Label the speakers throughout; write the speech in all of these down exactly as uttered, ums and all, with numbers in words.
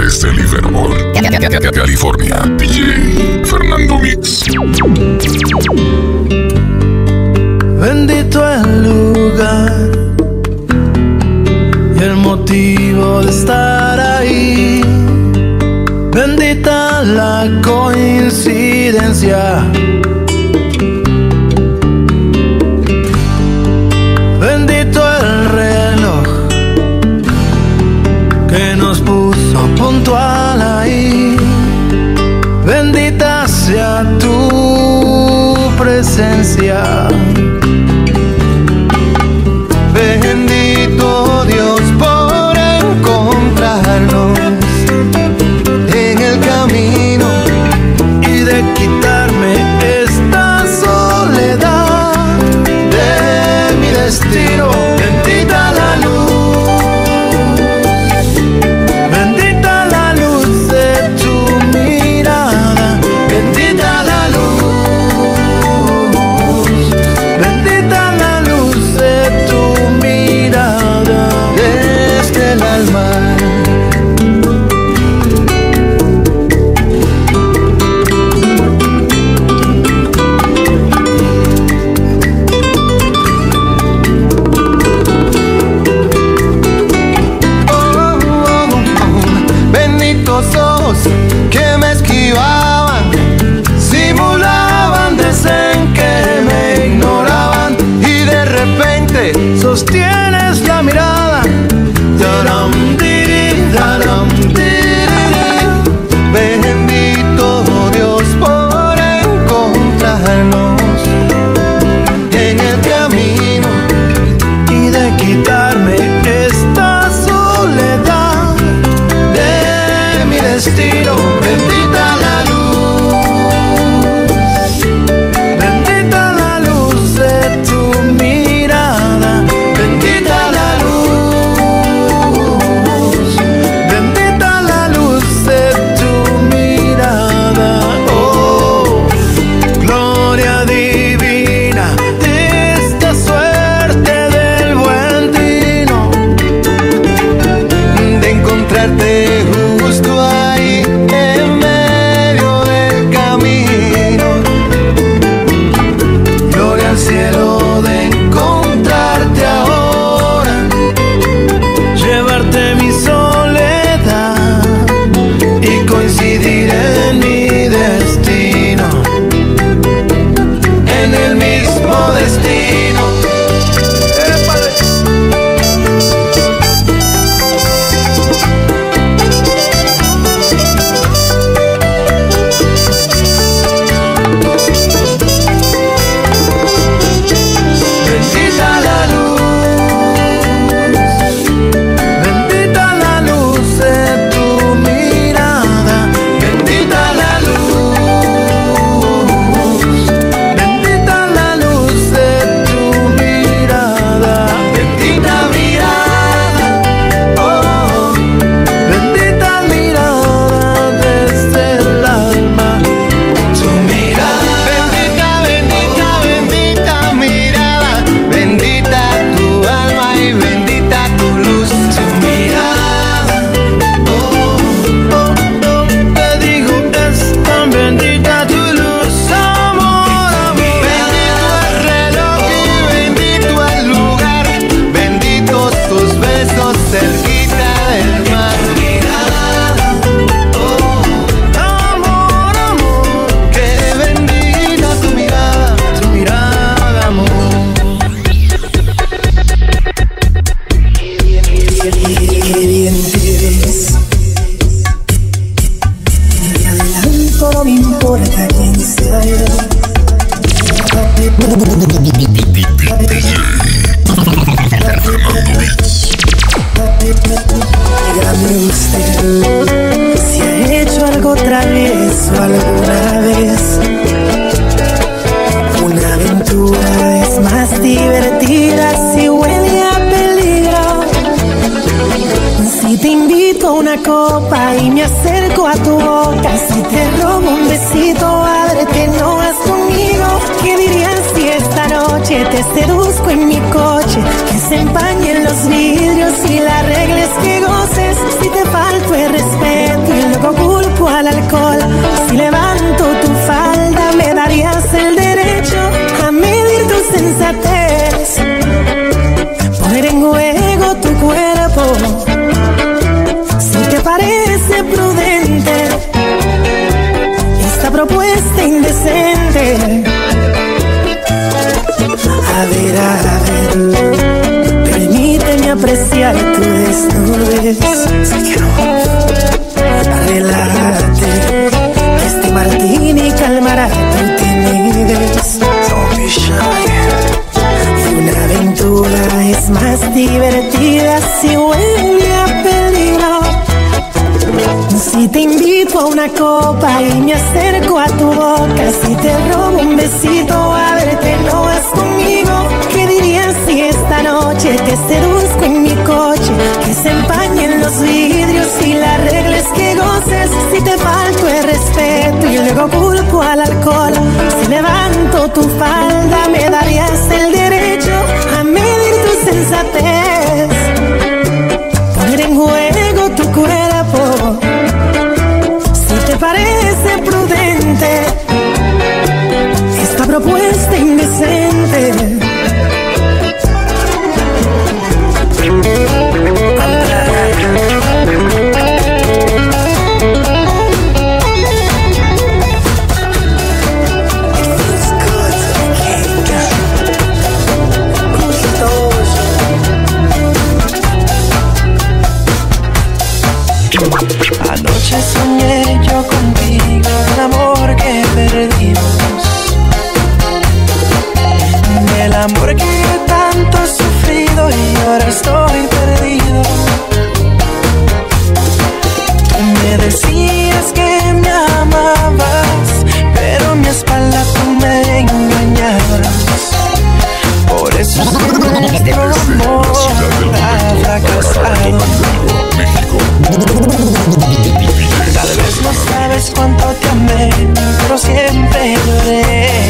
Speaker 1: Desde Livermore, California, D J Fernando Mix.
Speaker 2: Bendito el lugar y el motivo de estar ahí. Bendita la coincidencia. Bendito el reloj que nos puso puntual ahí. Bendita sea tu presencia.
Speaker 3: Bendito Dios por encontrarnos en el camino
Speaker 2: y de quitarme esta soledad de mi destino. Bendita la luz, bendita la luz de tu mirada. Bendita la luz, bendita la luz de tu mirada.
Speaker 3: desde el alma. Que me esquivaban,
Speaker 2: simulaban, dicen que me ignoraban,
Speaker 3: y de repente
Speaker 2: sostienes la mirada. Daram, diri, daram, diri.
Speaker 3: bendito Dios por encontrarnos en el camino
Speaker 2: Y de quitarme esta soledad de mi destino. Bendita la luz, bendita la luz de tu mirada. Bendita la luz, bendita la luz de tu mirada. Oh, gloria divina, esta suerte del buen vino
Speaker 3: de encontrarte justo ahí en medio del camino.
Speaker 2: Gloria al cielo de encontrarte ahora, llevarte mi soledad y coincidir en mi destino, en el mismo destino. ¡Épale! Bendita la luz, bendita la luz de tu mirada. Bendita la luz, bendita la luz de tu mirada. Bendita mirada, oh, bendita mirada desde el alma. Tu mirada,
Speaker 3: Bendita, bendita, bendita mirada, bendita tu alma y bendita tu luz.
Speaker 2: tu mirada. Oh, oh, oh, te digo, es tan bendita tu luz, amor, amor.
Speaker 3: Bendito el reloj y bendito el lugar, benditos tus besos cerquita del mar.
Speaker 2: Oh, amor, amor,
Speaker 3: Que bendita tu mirada.
Speaker 2: tu mirada, amor.
Speaker 4: Adelanto, no me importa quién sea yo. Dígame usted si ha hecho algo travieso alguna vez. Una aventura es más divertida si huele a peligro. Si te invito a una copa y me acerco a tu boca, si te robo un besito, ábrete, no vas conmigo. ¿Qué dirías si esta noche te seduzco en mi coche? Que se empañen los vidrios y la regla es que goces. Si te falto el respeto, busco una copa y me acerco a tu boca. Si te robo un besito, a verte no vas conmigo. ¿Qué dirías si esta noche te seduzco en mi coche? Que se empañen los vidrios y las reglas que goces. Si te falto el respeto y luego culpo al alcohol, si levanto tu falda me darías el derecho a medir tu sensatez, poner en juego tu cuerpo. Si te parece prudente esta propuesta indecente,
Speaker 2: anoche soñé yo contigo el amor que perdimos, del amor que yo tanto he sufrido y ahora estoy perdido. Tú me decías que me amabas, pero en mi espalda tú me engañabas. Por eso es que nuestro amor ha fracasado. Tal vez no sabes cuánto te amé, pero siempre lloré.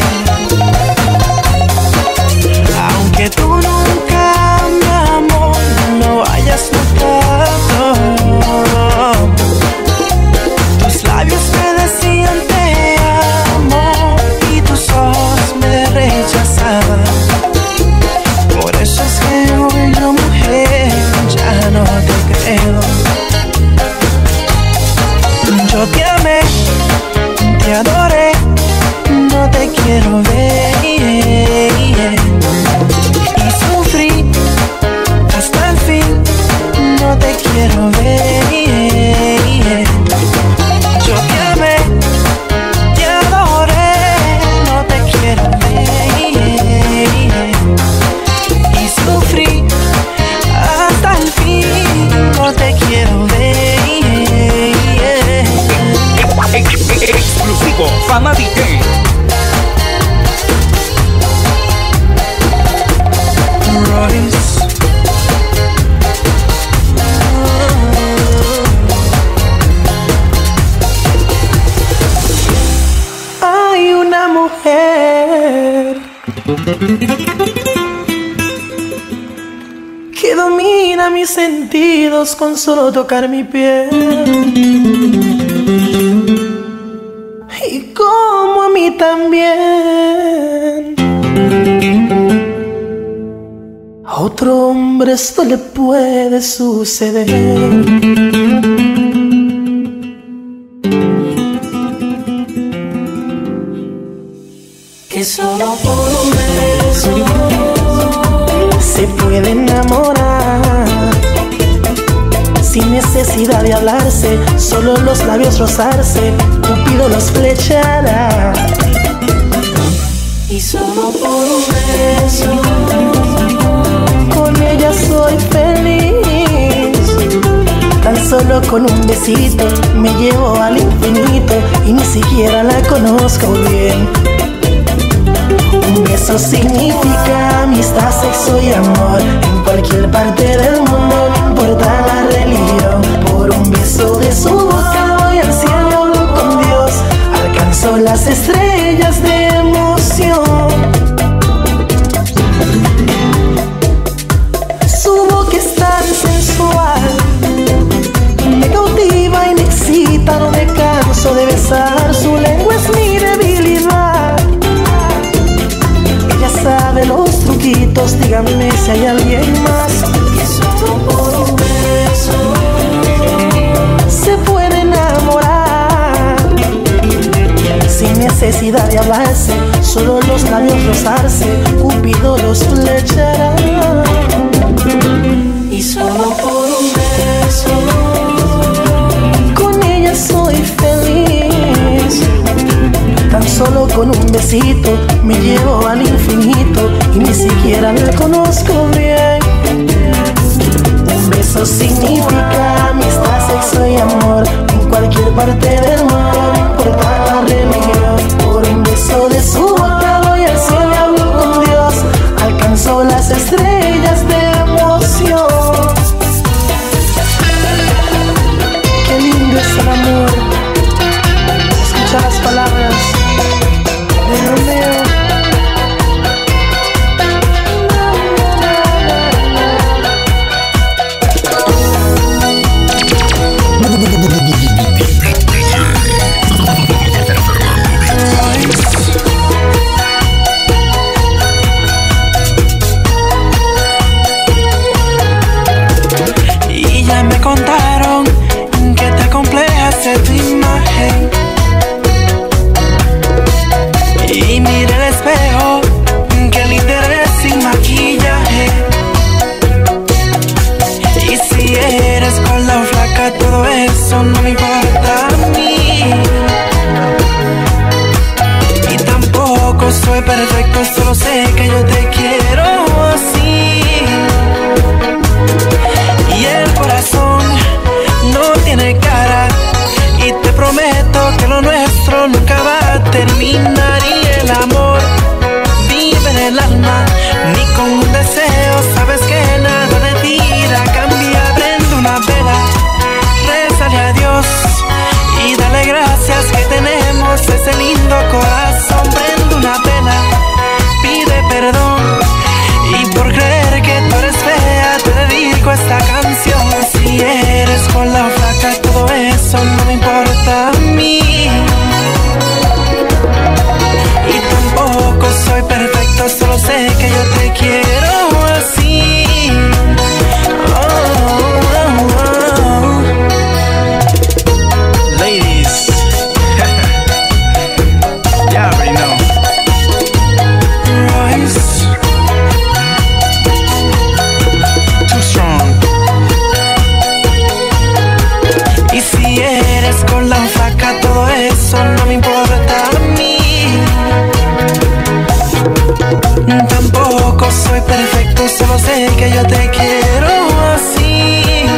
Speaker 2: Aunque tú nunca, mi amor, lo hayas notado, tus labios me decían te amo y tus ojos me rechazaban. Por eso es que hoy yo, mujer, ya no te creo. Yo te amé, te adoré, no te quiero ver, y sufrí hasta el fin, no te quiero ver. Yo te amé, te adoré, no te quiero ver, y sufrí hasta el fin, no te quiero ver.
Speaker 5: Exclusivo Fama D J.
Speaker 2: Royce.
Speaker 4: hay una mujer que domina mis sentidos con solo tocar mi piel, y como a mí también. A otro hombre esto le puede suceder. Que solo por un beso se puede enamorar, sin necesidad de hablarse, solo los labios rozarse, Cupido los flechará. Y solo por un beso, con ella soy feliz. Tan solo con un besito me llevo al infinito y ni siquiera la conozco bien. Un beso significa amistad, sexo y amor. En cualquier parte del mundo, no importa la religión. Por un beso de su boca voy al cielo con Dios. Alcanzo las estrellas de emoción. Su boca es tan sensual, me cautiva y me excita. No me canso de besar, su lengua es mi debilidad. Ella sabe los truquitos, díganme si hay alguien más. Y solo por un beso se puede enamorar, sin necesidad de hablarse, solo los labios rozarse, Cupido los flechará. Y solo por un beso, con ella soy feliz. Tan solo con un besito me llevo al infinito y ni siquiera la conozco bien. Un beso significa amistad, sexo y amor. En cualquier cualquier parte del mundo, no importa la religión. Por un beso de su boca voy al cielo y hablo con Dios. Alcanzo las estrellas de emoción. Qué lindo es el amor. Escucha las palabras de Romeo. Tu imagen y mira el espejo, que linda eres sin maquillaje. Y si eres gorda o flaca, todo eso no me importa a mí. Y tampoco soy perfecto, solo sé que yo te quiero así. Y el corazón no tiene cara, y te prometo que lo nuestro nunca va a terminar. Y el amor vive en el alma, ni con un deseo sabes que nada de ti irá a cambiar. Prende una vela, rézale a Dios y dale gracias que tenemos ese lindo corazón. Prende una vela, pide perdón, y por creer que tú eres fea te dedico esta canción. Si eres con la flaca, todo eso no me importa a mí. Y tampoco soy perfecto, solo sé que yo te quiero así. Oh, oh, oh. Ladies, you already know. Royce, too strong. Y si eres con la flaca, todo eso no me importa a mí. Tampoco soy perfecto, solo sé que yo te quiero así.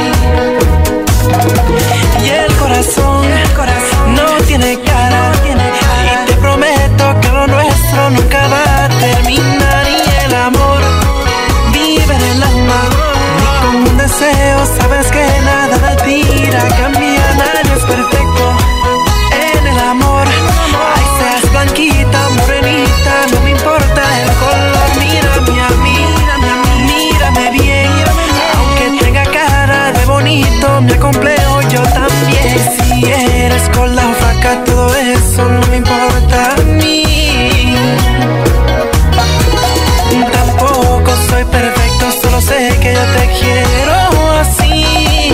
Speaker 4: Y el corazón, el corazón no tiene cara, no tiene cara, y te prometo que lo nuestro nunca va a terminar. Y el amor vive en el alma, ni con un deseo sabes que nada de ti irá a cambiar. Nadie es perfecto en el amor, ay, seas blanquita, morenita, no me importa el color. Mírame a mí, mírame bien, aunque tenga cara de bonito, me acomplejo yo también. Si eres con la flaca, todo eso no me importa a mí. Tampoco soy perfecto, solo sé que yo te quiero así.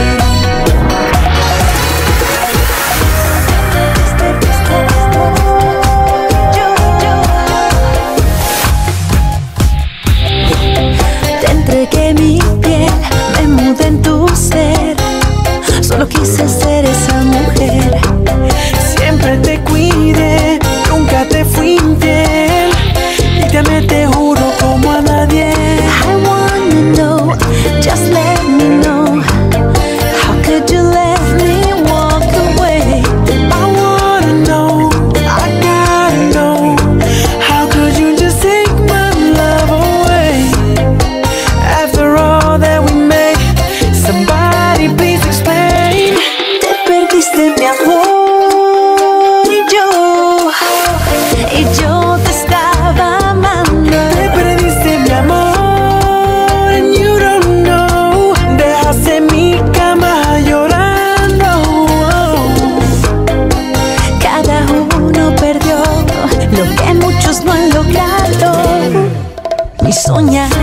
Speaker 5: Te entregué mi piel, me mudé en tu ser. Solo quise ser esa mujer.
Speaker 4: Siempre te cuidé, nunca te fui infiel, y te amé, te juro, como a nadie.
Speaker 5: I wanna know, just let me know. How could you let me walk away?
Speaker 4: I wanna know, I gotta know. How could you just take my love away? After all that we made, somebody please explain.
Speaker 5: Te perdiste mi amor y yo, y yo te estaba amando.
Speaker 4: Te perdiste mi amor, and you don't know. Dejaste mi cama llorando.
Speaker 5: Cada uno perdió lo que muchos no han logrado, ni soñando.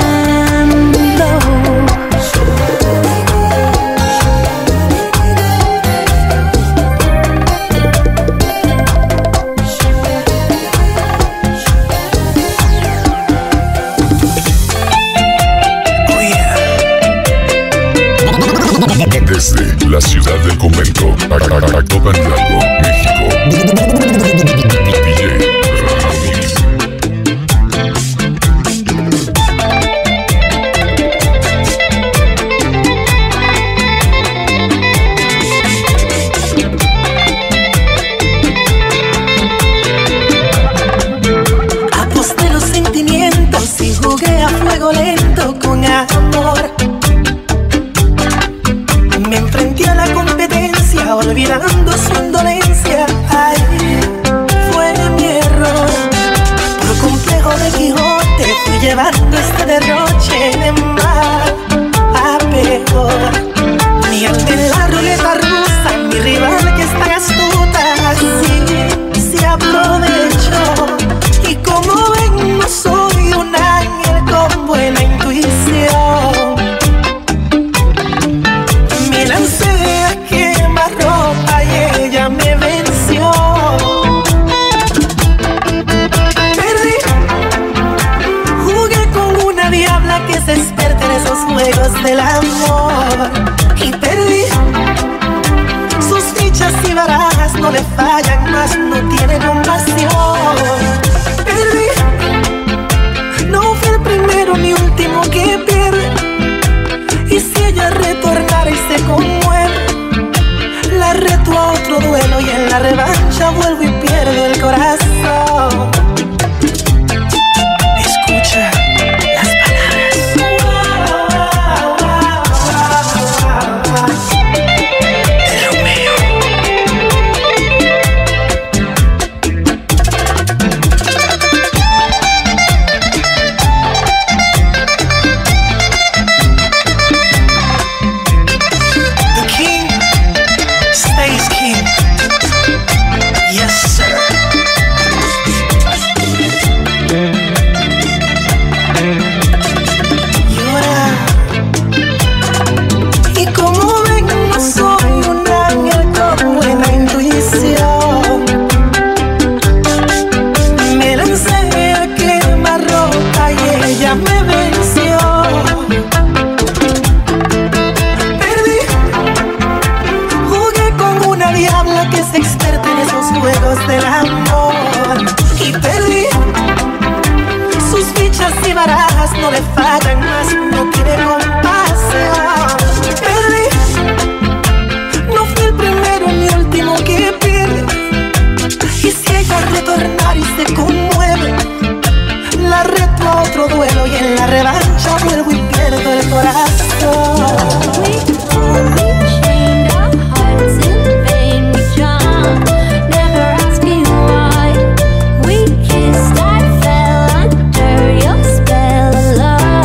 Speaker 1: Desde la ciudad del convento, Actopan Hidalgo, México. D J
Speaker 4: metí a la competencia, olvidando su indolencia. Ay, fue mi error. Por complejo de Quijote fui llevando este derroche de mal a peor. Ni ante la ruleta rusa, mi rival que es tan astuta, así se aprovechó. Y como ven, no soy un ángel con buena intuición. Me lancé a quemar ropa y ella me venció. Perdí, jugué con una diabla que se experta en esos juegos del amor. Y perdí, sus fichas y barajas no le fallan más, no tiene compasión. Perdí, no fui el primero ni último que pierde. Y si ella retornara y se conmueve, la reto a otro duelo y en la revancha vuelvo y pierdo el corazón. Escucha las palabras. De Romeo. The king stays king. Yes, sir. Llora. Y como ven, no soy un ángel con buena intuición. Me lancé a quemar ropa y ella me venció. Perdí, jugué con una diabla que es experta en esos juegos del amor. Y perdí, sus fichas y barajas no le fallan más, no tiene compasión. Perdí, no fui el primero ni último que pierde. Y si ella retornar y se conmueve, la reto a otro duelo y en la revancha vuelvo y pierdo el corazón.
Speaker 5: We only chained our hearts in vain. We jumped, never asking why. We kissed, I fell under your spell of love.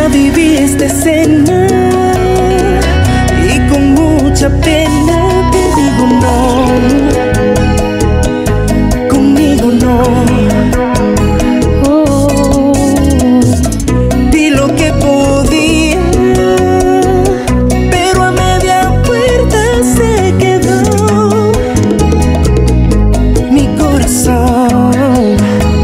Speaker 4: Ya viví esta escena y con mucha pena te digo no, conmigo no. Oh, di lo que podía, pero a media puerta se quedó mi corazón.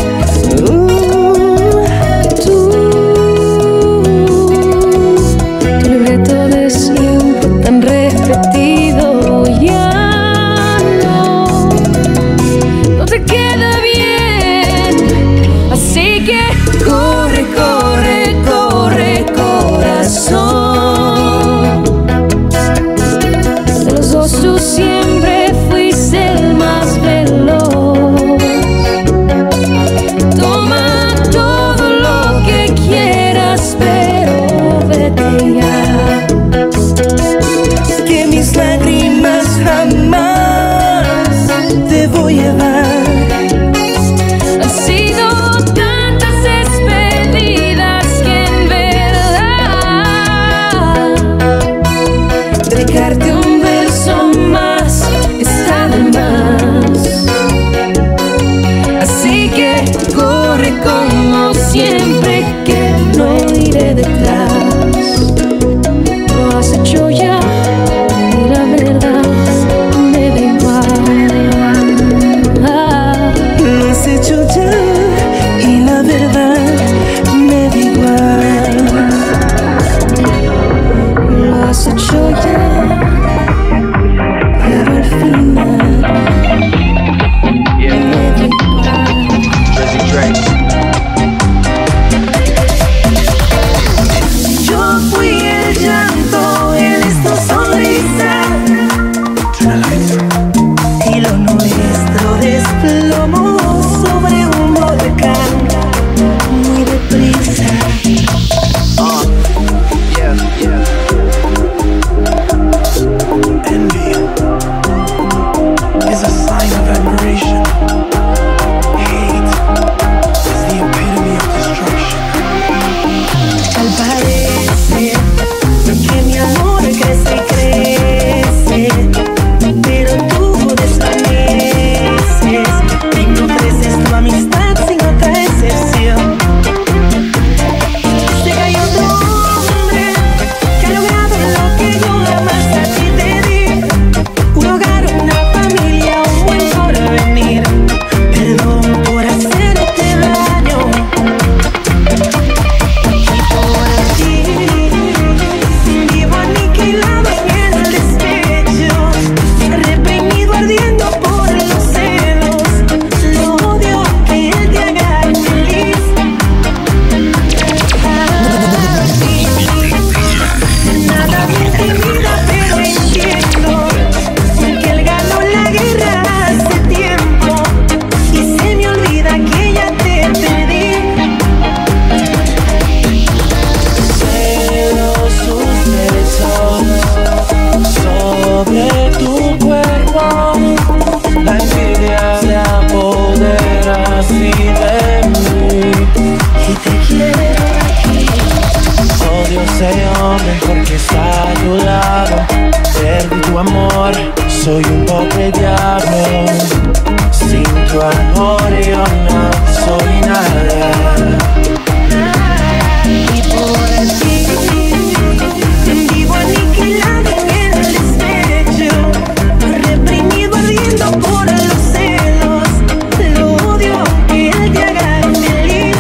Speaker 2: Porque está a tu lado, perdí tu amor, soy un pobre diablo. Sin tu amor yo no soy nada.
Speaker 4: Y por ti vivo aniquilado en el despecho, reprimido ardiendo por los celos. Lo odio que él te haga feliz.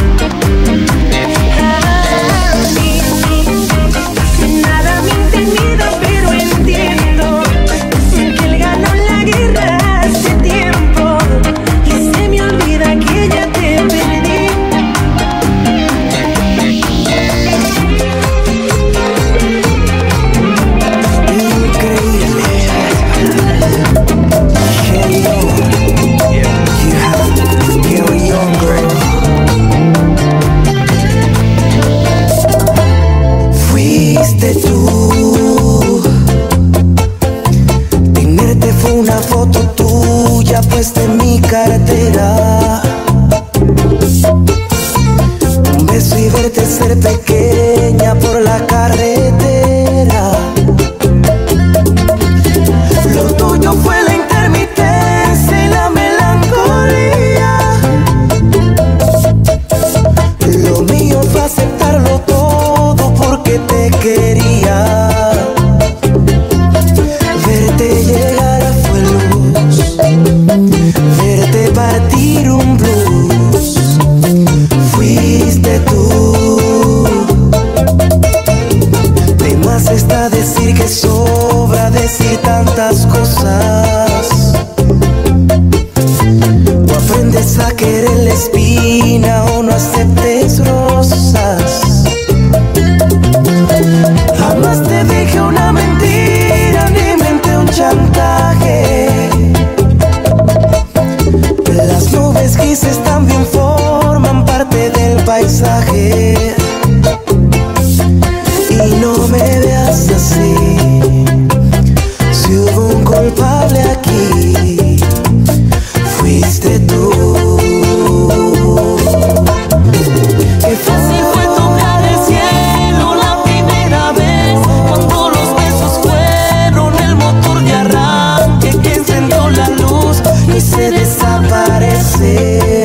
Speaker 4: Nada me intimida, pero entiendo que él ganó la guerra hace tiempo y se me olvida que ya te perdí.
Speaker 2: Fuiste tú, tenerte fue una foto tuya puesta en mi cartera, un beso y verte ser pequeña por la carretera. Lo tuyo fue la intermitencia y la melancolía. Lo mío fue aceptarlo todo porque te quería. Verte llegar fue luz, verte partir un blues. Fuiste tú. De más está decir que sobra decir tantas cosas. O aprendes a querer la espina o no aceptes rosas. Jamás te dije una mentira ni inventé un chantaje. Las nubes grises también forman parte del paisaje. Y no me veas así. Si hubo un culpable aquí, fuiste tú. Qué fácil fue tocar el cielo la primera vez, cuando los besos fueron el motor de arranque que encendió la luz y se desaparece.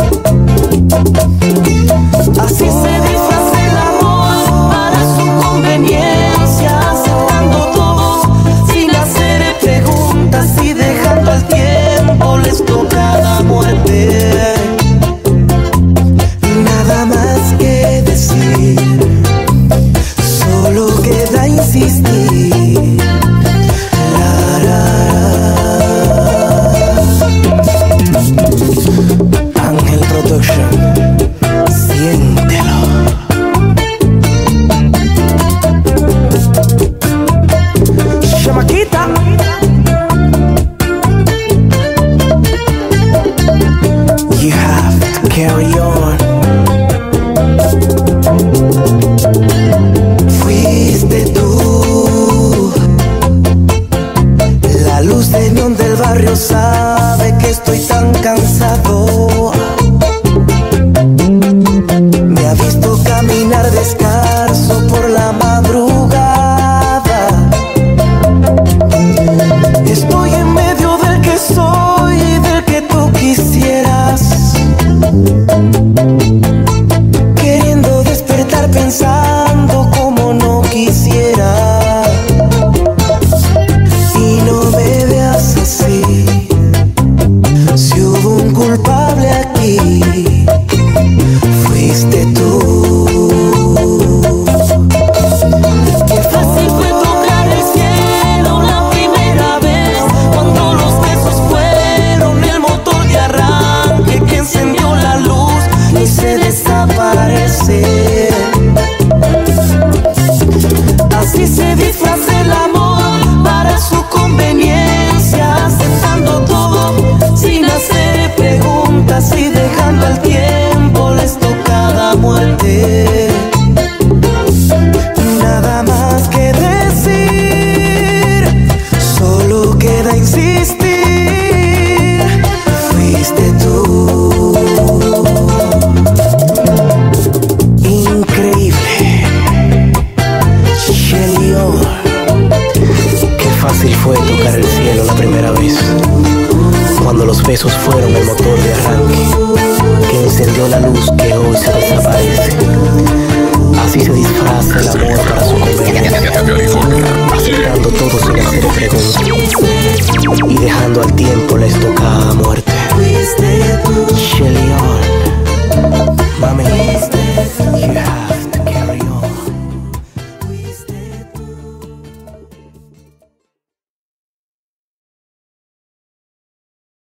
Speaker 2: Así se disfraza el amor para su conveniencia, aceptando todo sin hacer preguntas y dejando al tiempo les toca la muerte. Nada más que decir, solo queda insistir. La, la, la. Ángel Production, siéntelo. Chamaquita, you have to carry on. Fuiste tú. La luz de neón del barrio sabe que estoy tan cansado. Me ha visto caminar descalzo por la madrugada. Estoy en medio del que soy y del que tú quisieras, queriendo despertar pensando como no quisiera. Y no me veas así. Si hubo un culpable aquí, fuiste tú. Qué fácil fue tocar el cielo la primera vez, cuando los besos fueron el motor de arranque que encendió la luz y se desaparece. Así se disfraza el amor para su conveniencia, aceptando todo sin hacer preguntas y dejando al tiempo les toca la muerte. Nada más que decir, solo queda insistir. Fuiste tú. Increíble. Chelión. Qué fácil fue tocar el cielo la primera vez, cuando los besos fueron el motor de arranque que encendió la luz que hoy se desaparece. Así se disfraza el amor para su conveniencia, aceptando